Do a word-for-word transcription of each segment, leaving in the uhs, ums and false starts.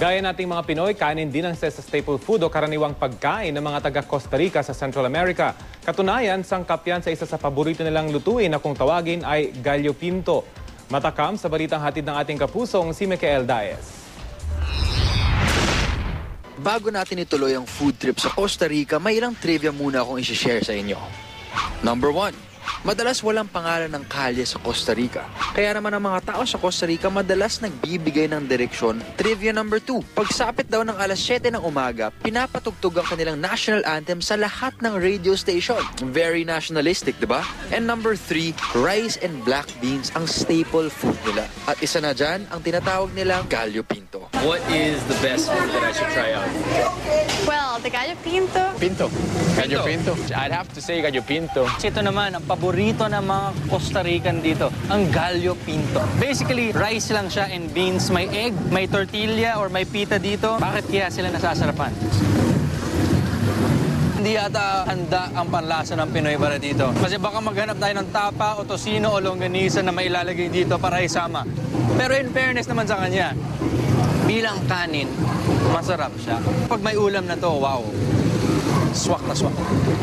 Gaya nating mga Pinoy, kanin din ang isa sa staple food o karaniwang pagkain ng mga taga Costa Rica sa Central America. Katunayan, sangkap yan sa isa sa paborito nilang lutuin na kung tawagin ay gallo pinto. Matakam sa balitang hatid ng ating kapusong si Michael Diaz. Bago natin ituloy ang food trip sa Costa Rica, may ilang trivia muna akong isi-share sa inyo. Number one. Madalas walang pangalan ng kalye sa Costa Rica. Kaya naman ang mga tao sa Costa Rica madalas nagbibigay ng direksyon. Trivia number two. Pagsapit daw ng alas siyete ng umaga, pinapatugtog ang kanilang national anthem sa lahat ng radio station. Very nationalistic, di ba? And number three, rice and black beans ang staple food nila. At isa na dyan, ang tinatawag nilang gallo pinto. What is the best food that I should try out? Well, the gallo pinto. Pinto. Gallo pinto. I'd have to say gallo pinto. Ito naman, ang paborito ng mga Costa Rican dito, ang gallo pinto. Basically, rice lang siya and beans. May egg, may tortilla, or may pita dito. Bakit kaya sila nasasarapan? Hindi yata handa ang panlasa ng Pinoy para dito. Kasi baka maghanap tayo ng tapa o tocino o longganisa na mailalagay dito para isama. Pero in fairness naman sa kanya, bilang kanin, masarap siya. Pag may ulam na to, wow, swak na swak.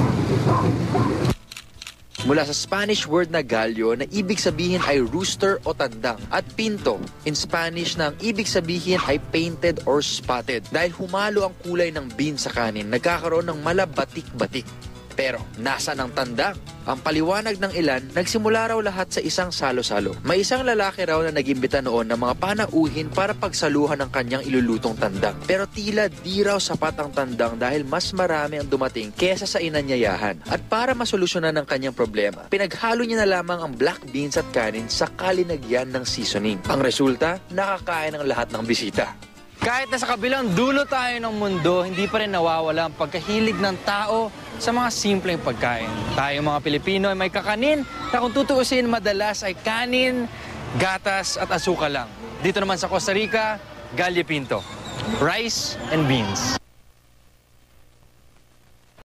Mula sa Spanish word na gallo na ibig sabihin ay rooster o tandang at pinto in Spanish na ang ibig sabihin ay painted or spotted. Dahil humalo ang kulay ng beans sa kanin, nagkakaroon ng malabatik-batik. Pero nasa ng tandang? Ang paliwanag ng ilan, nagsimula raw lahat sa isang salo-salo. May isang lalaki raw na nag-imbita noon ng mga panauhin para pagsaluhan ng kanyang ilulutong tandang. Pero tila di raw sapat ang tandang dahil mas marami ang dumating kesa sa inanyayahan. At para masolusyonan ang kanyang problema, pinaghalo niya na lamang ang black beans at kanin sa kalinagyan ng seasoning. Ang resulta, nakakain ang lahat ng bisita. Kahit nasa kabilang dulo tayo ng mundo, hindi pa rin nawawala ang pagkahilig ng tao sa mga simpleng pagkain. Tayo mga Pilipino ay may kakanin na kung tutuusin madalas ay kanin, gatas at asukal lang. Dito naman sa Costa Rica, gallo pinto, rice and beans.